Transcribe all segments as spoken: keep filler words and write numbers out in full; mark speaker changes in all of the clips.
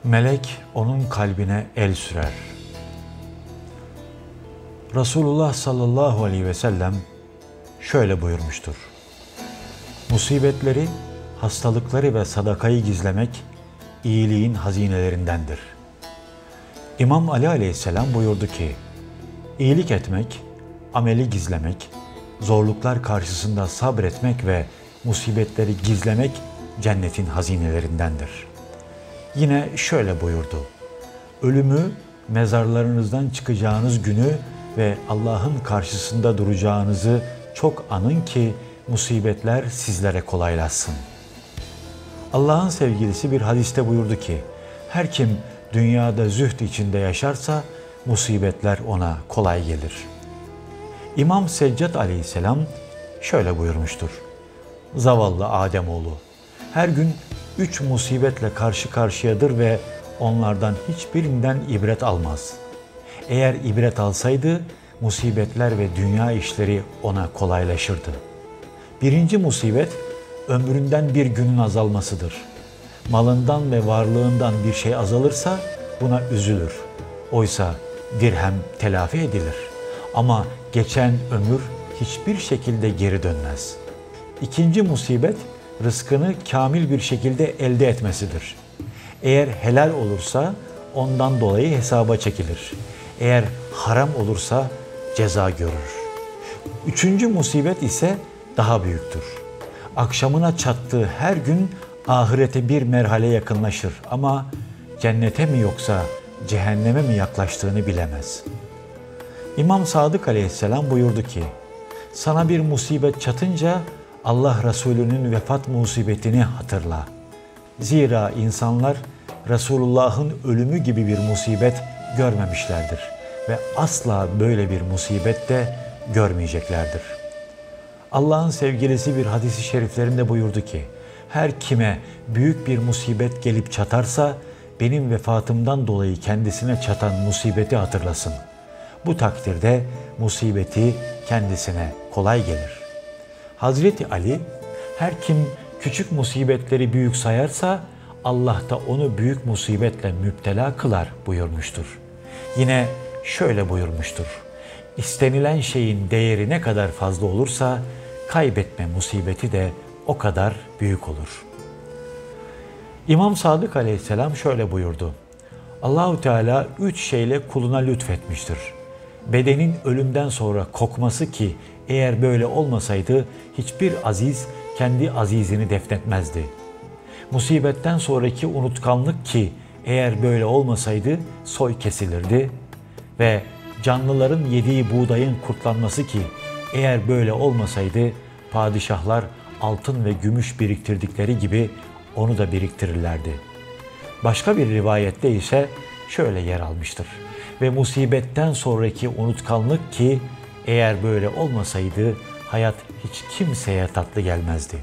Speaker 1: Melek onun kalbine el sürer. Resulullah sallallahu aleyhi ve sellem şöyle buyurmuştur: musibetleri, hastalıkları ve sadakayı gizlemek iyiliğin hazinelerindendir. İmam Ali aleyhisselam buyurdu ki, iyilik etmek, ameli gizlemek, zorluklar karşısında sabretmek ve musibetleri gizlemek cennetin hazinelerindendir. Yine şöyle buyurdu: ölümü, mezarlarınızdan çıkacağınız günü ve Allah'ın karşısında duracağınızı çok anın ki musibetler sizlere kolaylaşsın. Allah'ın sevgilisi bir hadiste buyurdu ki, her kim dünyada zühd içinde yaşarsa musibetler ona kolay gelir. İmam Seccad aleyhisselam şöyle buyurmuştur: zavallı Ademoğlu her gün üç musibetle karşı karşıyadır ve onlardan hiçbirinden ibret almaz. Eğer ibret alsaydı musibetler ve dünya işleri ona kolaylaşırdı. Birinci musibet ömründen bir günün azalmasıdır. Malından ve varlığından bir şey azalırsa buna üzülür. Oysa dirhem telafi edilir. Ama geçen ömür hiçbir şekilde geri dönmez. İkinci musibet rızkını kamil bir şekilde elde etmesidir. Eğer helal olursa ondan dolayı hesaba çekilir. Eğer haram olursa ceza görür. Üçüncü musibet ise daha büyüktür. Akşamına çattığı her gün ahirete bir merhale yakınlaşır ama cennete mi yoksa cehenneme mi yaklaştığını bilemez. İmam Sadık aleyhisselam buyurdu ki, sana bir musibet çatınca Allah Resulü'nün vefat musibetini hatırla. Zira insanlar Resulullah'ın ölümü gibi bir musibet görmemişlerdir ve asla böyle bir musibet de görmeyeceklerdir. Allah'ın sevgilisi bir hadis-i şeriflerinde buyurdu ki, her kime büyük bir musibet gelip çatarsa benim vefatımdan dolayı kendisine çatan musibeti hatırlasın. Bu takdirde musibeti kendisine kolay gelir. Hazreti Ali, her kim küçük musibetleri büyük sayarsa Allah da onu büyük musibetle müptela kılar buyurmuştur. Yine şöyle buyurmuştur: İstenilen şeyin değeri ne kadar fazla olursa kaybetme musibeti de o kadar büyük olur. İmam Sadık aleyhisselam şöyle buyurdu: Allahu Teala üç şeyle kuluna lütfetmiştir. Bedenin ölümden sonra kokması ki eğer böyle olmasaydı hiçbir aziz kendi azizini defnetmezdi. Musibetten sonraki unutkanlık ki eğer böyle olmasaydı soy kesilirdi ve canlıların yediği buğdayın kurtlanması ki eğer böyle olmasaydı padişahlar altın ve gümüş biriktirdikleri gibi onu da biriktirirlerdi. Başka bir rivayette ise şöyle yer almıştır: ve musibetten sonraki unutkanlık ki eğer böyle olmasaydı hayat hiç kimseye tatlı gelmezdi.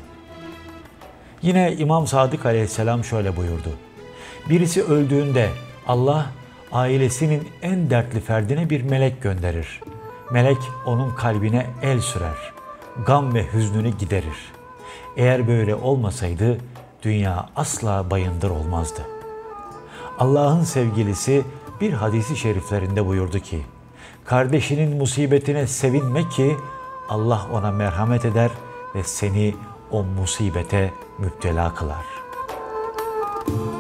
Speaker 1: Yine İmam Sadık aleyhisselam şöyle buyurdu: birisi öldüğünde Allah ailesinin en dertli ferdine bir melek gönderir. Melek onun kalbine el sürer. Gam ve hüznünü giderir. Eğer böyle olmasaydı dünya asla bayındır olmazdı. Allah'ın sevgilisi bir hadisi şeriflerinde buyurdu ki, kardeşinin musibetine sevinme ki Allah ona merhamet eder ve seni o musibete müptela kılar.